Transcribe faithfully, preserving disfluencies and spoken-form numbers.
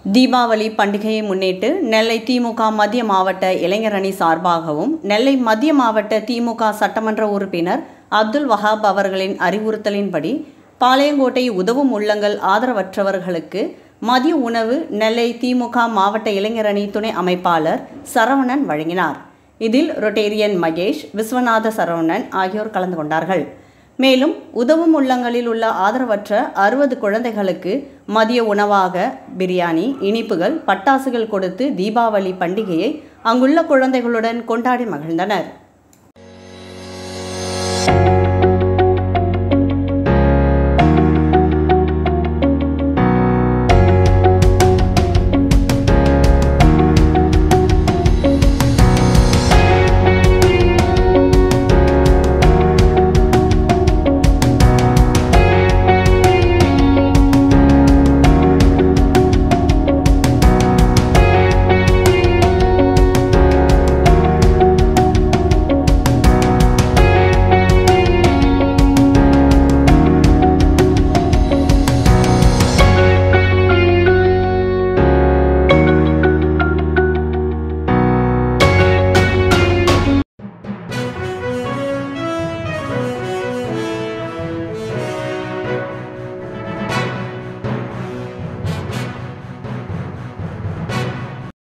தீபாவளி பண்டிகையை முன்னிட்டு நெல்லை திமுக மத்திய மாவட்ட இளைஞர் அணி சார்பாகவும் நெல்லை மத்திய மாவட்ட திமுக சட்டமன்ற உறுப்பினர் அப்துல் வஹாப் அவர்களின் அறிவுறுத்தலின்படி பாளையங்கோட்டை உதவும் உள்ளங்கள் ஆதரவற்றவர்களுக்கு மதிய உணவு நெல்லை திமுக மாவட்ட இளைஞர் அணி துணை அமைப்பாளர் சரவணன் வழங்கினார். இதில் ரொட்டேரியன் மகேஷ், விஸ்வநாத சரவணன் ஆகியோர் கலந்து கொண்டார்கள். மேலும் உதவும் உள்ளங்களில் உள்ள ஆதரவற்ற அறுபது குழந்தைகளுக்கு மதிய உணவாக பிரியாணி, இனிப்புகள், பட்டாசுகள் கொடுத்து தீபாவளி பண்டிகையை அங்குள்ள குழந்தைகளுடன் கொண்டாடி மகிழ்ந்தனர்.